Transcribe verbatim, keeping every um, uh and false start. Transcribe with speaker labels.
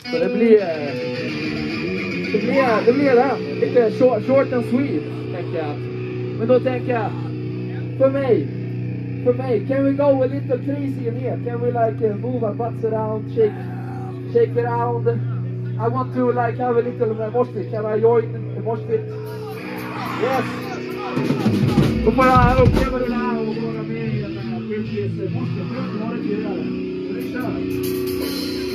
Speaker 1: Så det blir... Det blir det. Blir det. Lite short, short and sweet, tänker jag. Men då tänker jag... För mig... For me, can we go a little crazy in here? Can we like uh, move our butts around, shake, shake around? I want to like have a little uh, mosh pit. Can I join the mosh pit? Yes. Och bara uppleva det där och vara med i den här previous mosh pit. Jag har inte göra det. Så vi kör.